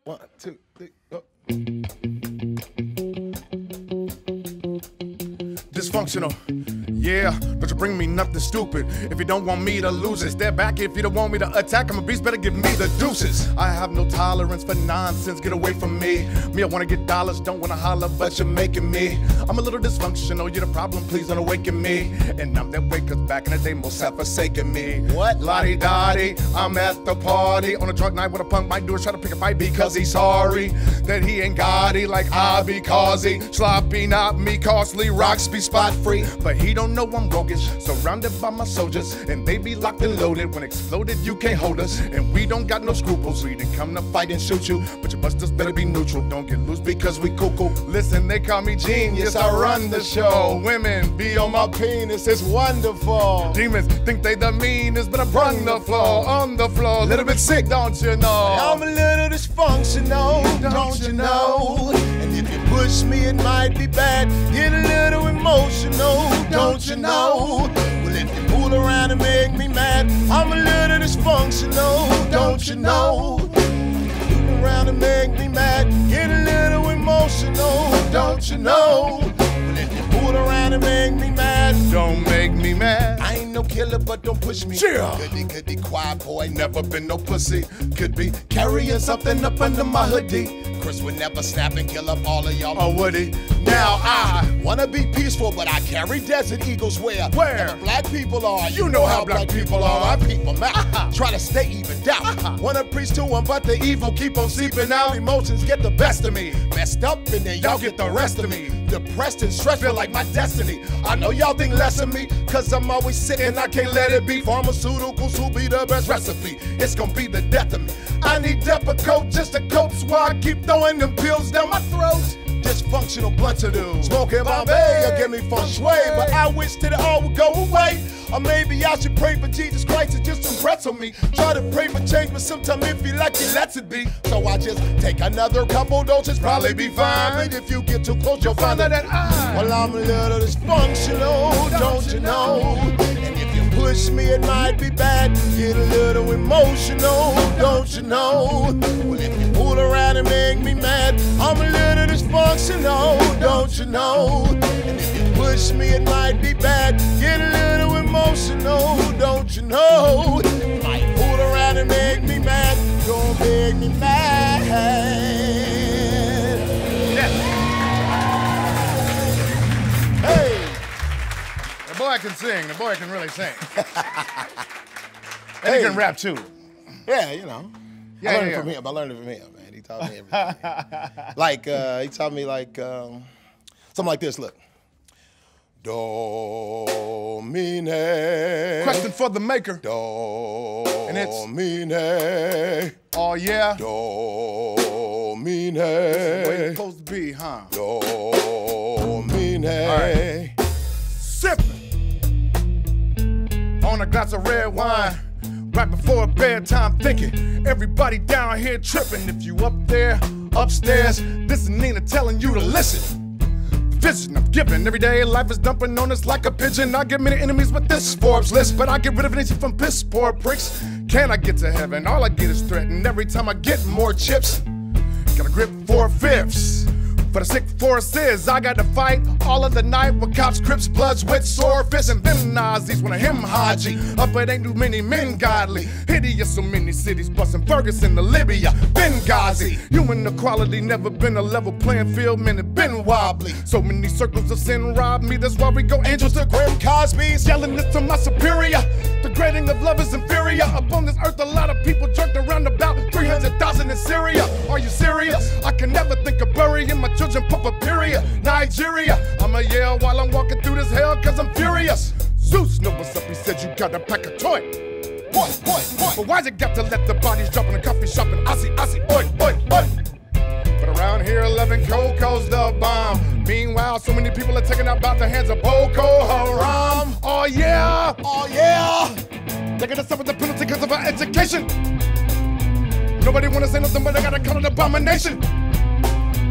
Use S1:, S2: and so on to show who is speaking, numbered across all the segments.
S1: 1, 2, 3, go. Dysfunctional. Yeah, don't you bring me nothing stupid. If you don't want me to lose it, step back. If you don't want me to attack, I'm a beast, better give me the deuces. I have no tolerance for nonsense, get away from me. Me, I wanna get dollars, don't wanna holler, but you're making me. I'm a little dysfunctional, you're the problem, please don't awaken me. And I'm that way, cause back in the day, most have forsaken me. What? Lottie-dottie, I'm at the party. On a drunk night, what a punk might do is try to pick a fight because he's sorry that he ain't got it like I be causey. Sloppy, not me, costly, rocks be spot free. But he don't know I'm roguish, surrounded by my soldiers, and they be locked and loaded. When exploded, you can't hold us, and we don't got no scruples. We didn't come to fight and shoot you, but your busters better be neutral. Don't get loose because we cuckoo. Listen, they call me genius, I run the show. Women be on my penis, it's wonderful. Demons think they the meanest, but I run the floor, on the floor. Little bit sick, don't you know?
S2: I'm a little dysfunctional, don't you know? And if you push me, it might be bad. Get a little emotional, don't you know? Well, if you fool around and make me mad, I'm a little dysfunctional, don't you know? Fool around and make me mad, get a little emotional, don't you know? Well, if you fool around and make me mad,
S1: don't make me mad.
S2: I ain't no killer, but don't push me.
S1: Yeah.
S2: Could be quiet boy, never been no pussy. Could be carrying something up under my hoodie. Chris would never snap and kill up all of y'all.
S1: Oh, would he?
S2: Now I wanna be peaceful, but I carry Desert Eagles where the black people are. You know how black people are. I peep them out. Try to stay evened out. Wanna preach to them, but the evil keep on seeping out. Emotions get the best of me. Messed up and then y'all get the rest of me. Depressed and stressed feel like my destiny. I know y'all think less of me, cause I'm always sick and I can't let it be. Pharmaceuticals will be the best recipe. It's gonna be the death of me. I need Depakote just to cope, so I keep throwing them pills down my throat. Dysfunctional blunt to do. Smoking Bombay or give me feng shui, but I wish that it all would go away. Or maybe I should pray for Jesus Christ to just impress on me. Try to pray for change, but sometimes it feel like he lets it be. So I just take another couple doses, probably be fine. But if you get too close, you'll find out that well, I'm a little dysfunctional, don't you know? And if you push me, it might be bad. Get a little emotional, don't you know? Well, if you fool around and make me mad, I'm a little dysfunctional, don't you know? And if you push me, it might be bad. Get a little emotional, don't you know? Might fool around and make me mad, don't make me mad.
S1: Yeah.
S2: Hey!
S1: The boy can sing, the boy can really sing. And he can rap too.
S2: Yeah, you know.
S1: Yeah,
S2: I learned it from him. I learned it from him, man. He taught me everything. Like, he taught me like, something like this, look. Do, mi, ne.
S1: Question for the maker.
S2: Do,
S1: and it's
S2: mi, ne.
S1: Oh, yeah?
S2: Do, mi, ne.
S1: This is the way it's supposed to be, huh?
S2: Do, mi, ne.
S1: All right. Sipping on a glass of red wine. Right before bedtime thinking, everybody down here tripping. If you up there, upstairs, this is Nina telling you to listen. Vision I'm giving, everyday life is dumping on us like a pigeon. I get many enemies with this Forbes list, but I get rid of an from piss poor pricks. Can I get to heaven? All I get is threatened. Every time I get more chips, got a grip 4/5. For the sick forces, I got to fight all of the night with cops, crips, bloods with sore fists, and them Nazis want a him Haji. Up it ain't too many men godly. Hideous, so many cities, bustin' Ferguson to Libya, Benghazi. Human equality never been a level playing field, man, it been wobbly. So many circles of sin rob me, that's why we go angels to Grim Cosby's. Yelling this to my superior, the grading of love is inferior. Up on this earth, a lot of people jerked around about 300,000 in Syria. Are you serious? I can never think of burying my children, Papa period. Nigeria, I'ma yell while I'm walking through this hell cause I'm furious. Zeus know what's up, he said you gotta pack a toy. Boy. But why's it got to let the bodies drop in a coffee shop and Aussie, oi. But around here 11 Coco's the bomb. Meanwhile, so many people are taken out by the hands of Boko Haram. Oh yeah. Taking us up with the penalty because of our education. Nobody wanna say nothing, but I gotta call it abomination.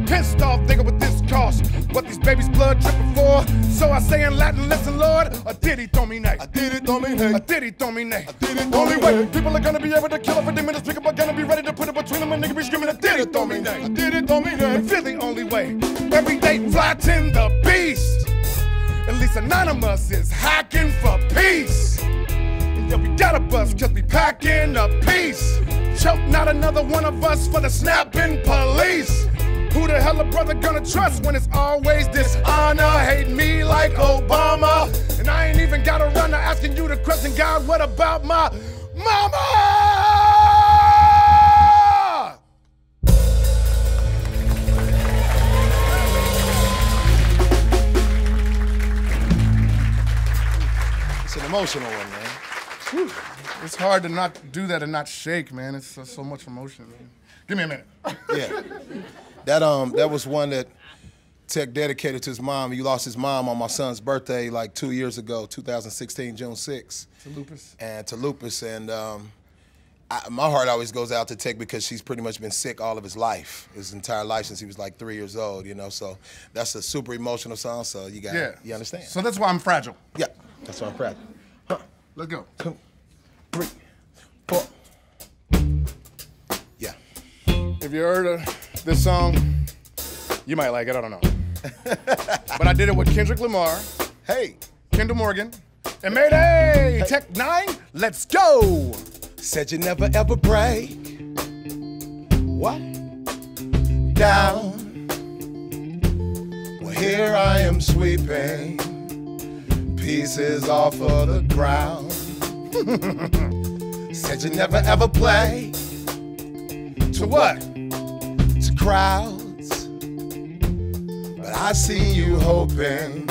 S1: Pissed off, thinking what this cost. What these babies' blood dripping for. So I say in Latin, listen, Lord, a diddy domine. A diddy domine. A diddy domine. A diddy domine. Only way people are gonna be able to kill her for the minutes, but gonna be ready to put it between them and nigga be screaming a diddy domine. A diddy domine. And feel the only way. Every day, flatten the beast. At least Anonymous is hacking for peace. And yeah, we got a bus cause we packing a piece. Choke not another one of us for the snapping police. Who the hell a brother gonna trust when it's always dishonor? Hate me like Obama. And I ain't even got around to asking you the question, God, what about my mama?
S2: It's an emotional one, man.
S1: Whew. It's hard to not do that and not shake, man. It's so much emotion, man. Give me a minute.
S2: Yeah. That was one that Tech dedicated to his mom. He lost his mom on my son's birthday like 2 years ago, 2016, June 6th.
S1: To lupus.
S2: And to lupus. And my heart always goes out to Tech because she's pretty much been sick all of his life, his entire life since he was like 3 years old, you know. So that's a super emotional song, so you got you understand.
S1: So that's why I'm fragile.
S2: Yeah, that's why I'm fragile. Huh.
S1: Let's go.
S2: 2, 3, 4. Yeah.
S1: If you heard of this song, you might like it, I don't know. But I did it with Kendrick Lamar,
S2: Hey.
S1: Kendall Morgan, and Mayday, Tech N9ne, let's go!
S2: Said you never ever break. What? Down. Well, here I am sweeping pieces off of the ground. Said you never ever play.
S1: To what?
S2: To crowds. But I see you hoping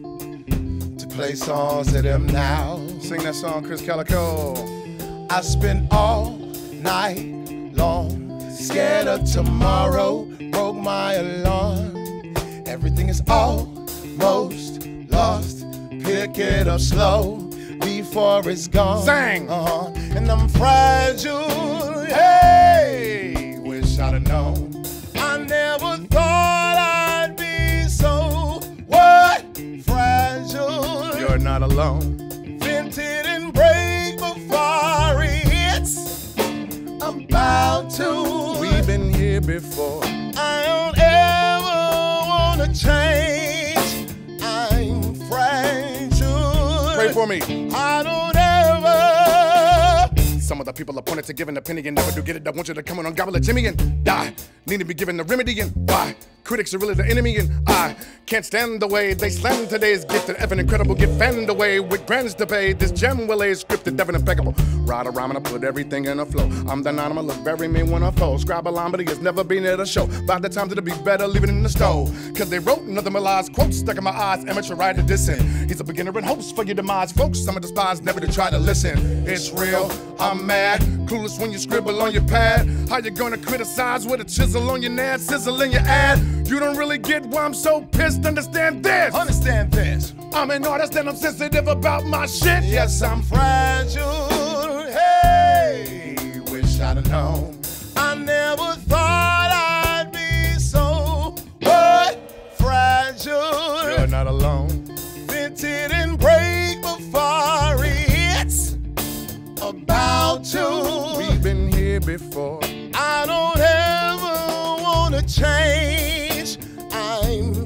S2: to play songs to them now.
S1: Sing that song, Krizz Kaliko.
S2: I spent all night long, scared of tomorrow, broke my alarm. Everything is almost lost, pick it up slow before it's gone.
S1: Sing!
S2: And I'm fragile, hey, wish I'd have known. I never thought I'd be so, what, fragile.
S1: You're not alone.
S2: Vented and break before it's about to.
S1: We've been here before.
S2: I don't ever wanna change. I'm fragile.
S1: Pray for me.
S2: I don't ever.
S1: Some of the people appointed to give an opinion never do get it. I want you to come on gobble a Jimmy and die. Need to be given the remedy and why? Critics are really the enemy and I can't stand the way they slam today's gifted, effing incredible, get fanned away with grants to pay. This gem will is scripted, deaf and impeccable. Ride a rhyme and I put everything in a flow. I'm the nine, I'ma look very mean when I fold. Scribe a line, but he has never been at a show. By the time to be better, leave it in the stove. Cause they wrote nothing but lies, quotes stuck in my eyes, amateur writer dissing. He's a beginner and hopes for your demise. Folks, some of the spies never to try to listen. It's real, I'm mad, clueless when you scribble on your pad. How you gonna criticize with a chisel on your nad, sizzle in your ad? You don't really get why I'm so pissed, understand this.
S2: Understand this.
S1: I'm an artist and I'm sensitive about my shit.
S2: Yes, I'm fragile. Hey, wish I'd have known. I never thought I'd be so what, fragile.
S1: You're not alone.
S2: Vented and break before it's about to.
S1: We've been here before.
S2: I don't ever wanna change. I'm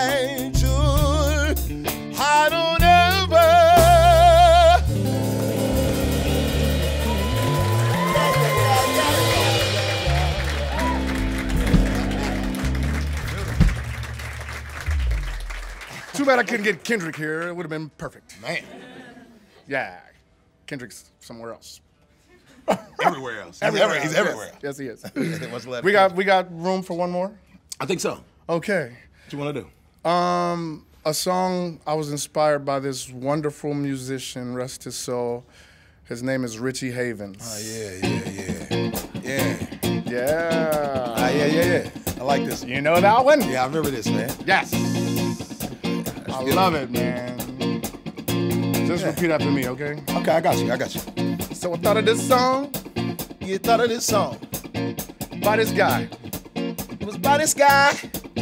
S2: fragile. I don't ever.
S1: Too bad I couldn't get Kendrick here. It would have been perfect.
S2: Man.
S1: Yeah, Kendrick's somewhere else.
S2: Everywhere else. He's everywhere.
S1: Yes, he is.
S2: Much less.
S1: We got room for one more?
S2: I think so.
S1: Okay.
S2: What you want to do?
S1: A song I was inspired by this wonderful musician, rest his soul. His name is Richie Havens.
S2: Oh, yeah.
S1: Yeah.
S2: Yeah. I like this.
S1: You know that one?
S2: Yeah, I remember this, man.
S1: Yes. I love it, man. Just repeat after me, okay?
S2: Okay, I got you.
S1: So I thought of this song
S2: You thought of this song.
S1: by this guy.
S2: It was by this guy.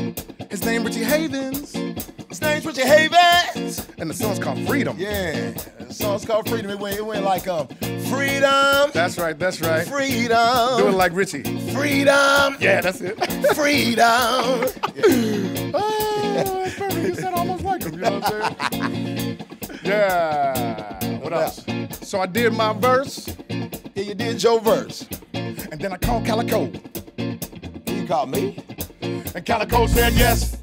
S1: His name Richie Havens.
S2: His name's Richie Havens.
S1: And the song's called Freedom.
S2: Yeah, the song's called Freedom. It went like, freedom.
S1: That's right, that's right.
S2: Freedom.
S1: Do it like Richie.
S2: Freedom.
S1: Yeah, that's it.
S2: Freedom.
S1: Oh, that's perfect. You said almost like him, you know what I'm saying? Yeah. What else? So I did my verse.
S2: Yeah, you did your verse.
S1: And then I called Kaliko.
S2: You called me?
S1: And Kaliko said yes.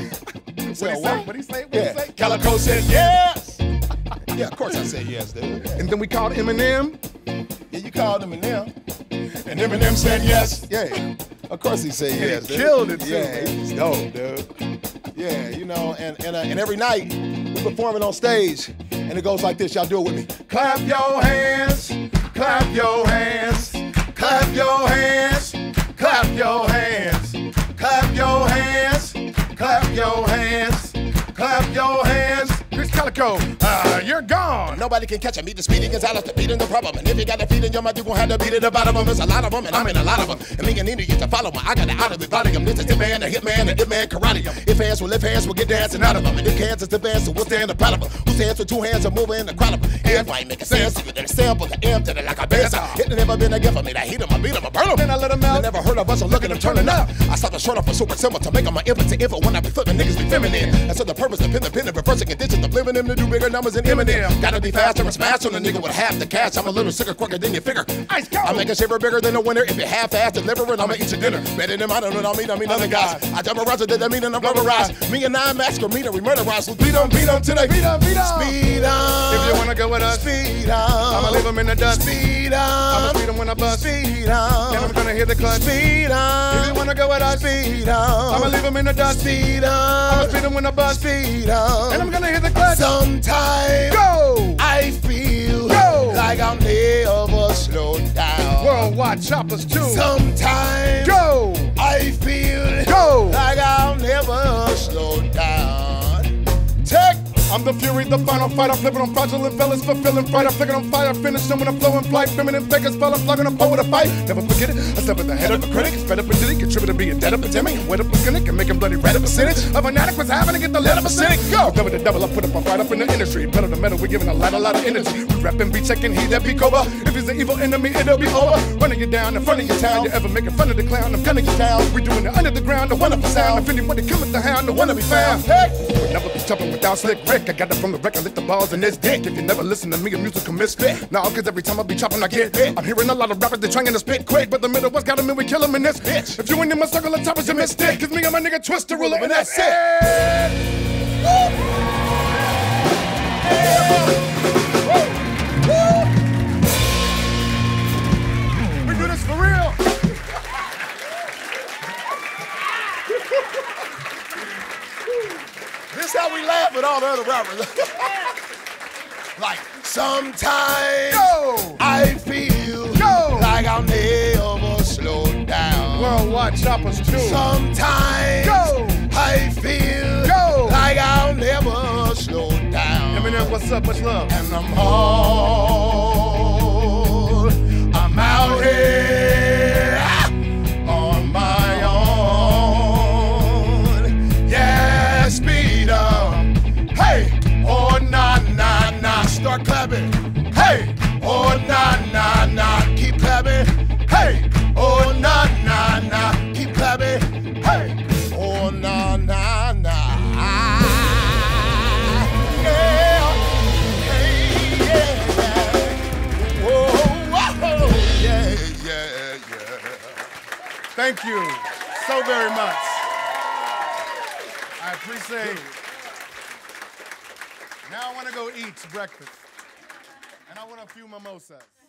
S2: What
S1: he say?
S2: Kaliko said yes. Yeah, of course I said yes, dude.
S1: And then we called Eminem.
S2: Yeah, you called Eminem.
S1: And Eminem said yes.
S2: Yeah, of course he said yes,
S1: He
S2: dude.
S1: killed it, too.
S2: Yeah, he's dope, dude. Yeah, you know, and every night we performing on stage, and it goes like this. Y'all do it with me.
S1: Clap your hands, clap your hands, clap your hands, clap your hands, clap your hands, clap your hands, clap your hands. Krizz Kaliko, you're gone.
S2: Nobody can catch a meet the speed against Alice the beat in the problem. And if you got the feet in your mouth, you gon' have to beat at the bottom of them. There's a lot of them, and I'm in a lot of them. And me and Nina used to follow me. I got it out of the body. This is the man, the hitman, the hitman karate. If hands will lift hands, we'll get dancing out of them. And if hands is the band, so we'll stand the proud of them. Who stands with two hands and moving in the crowd of them? Hands might make a sense. You can sample the M to the like a bass. It never been a gift for me to heat them, I beat them, I burn them.
S1: Then I let them out.
S2: I never heard of us, so look at them turning up. I stopped the short off a super symbol to make them my impotent info when I be flipping niggas be feminine. And so the purpose of pen, reversing conditions of living them to do bigger numbers than Eminem. Gotta be faster and smash on a nigga with half the cash. I'm a little sicker, quicker than you figure.
S1: Ice cold.
S2: I make a shaver bigger than a winner. If you half-ass delivering, I'ma eat your dinner. Better than mine, I mean other guys. I temporize it, that mean I'm rubberized. Me and Nine mask me, we murderize. So beat on today.
S1: Beat up.
S2: Speed on.
S1: If you wanna go with us,
S2: Speed on.
S1: I'ma leave them in the dust.
S2: Speed on.
S1: I'ma speed them when I bust.
S2: Speed on.
S1: And I'm gonna hit the clutch.
S2: Speed on.
S1: If you wanna go with us,
S2: Speed on.
S1: I'ma leave them in the dust.
S2: Speed on.
S1: I'ma speed them when I bust.
S2: Speed on.
S1: And I'm gonna hit the clutch.
S2: Sometimes
S1: Go!
S2: I feel like I'll never slow down.
S1: Worldwide choppers too.
S2: Sometimes
S1: Go!
S2: I feel
S1: Go!
S2: like I'll never slow down. Tech.
S1: I'm the fury, the final fighter, flipping on fraudulent fellas, fulfilling fright. I'm flicking on fire, finish them when I'm flowing flight. Feminine fakers, fella, plugging up with a fight. Never forget it, I step at the head of the critic. Fed up and did it, contributor being dead up and Timmy. Wet up and cynic, and making bloody red up percentage. Of an addict was having to get the lead up a cynic. Go! Double the double, I put up a fight up in the industry. Pedal to metal, we're giving a lot of energy. We rap and be checking, he that be cobra. If he's an evil enemy, it'll be over. Running you down in front of your town. You ever making fun of the clown, I'm gunning you down. We doing it under the ground, the one of the sound. If anybody come at the hound, the one to be found. Hey! We'll never be jumping without slick Rick. I got it from the record. Lick the balls in this dick. If you never listen to me, a musical misfit. Nah, cause every time I be chopping, I get hit. I'm hearing a lot of rappers, they trying to spit quick. But the middle West got them and we kill them in this bitch. If you ain't in my circle of choppers, you missed it. Cause me and my nigga Twist the ruler, and that's it. We do this for real.
S2: This how we laugh at all the other rappers. Like, sometimes I feel like I'll never slow down.
S1: Worldwide choppers too.
S2: Sometimes I feel like I'll never slow down.
S1: Eminem, what's up? Much love.
S2: And I'm out here on my own. Yeah, speed up. Hey, oh nah nah nah, start clapping. Hey, oh nah nah nah, keep clapping. Hey, oh nah nah nah, keep clapping. Hey, oh nah nah nah. Yeah, hey, yeah, yeah. Whoa, yeah.
S1: Thank you so very much. I appreciate it. Now I want to go eat breakfast. And I want a few mimosas.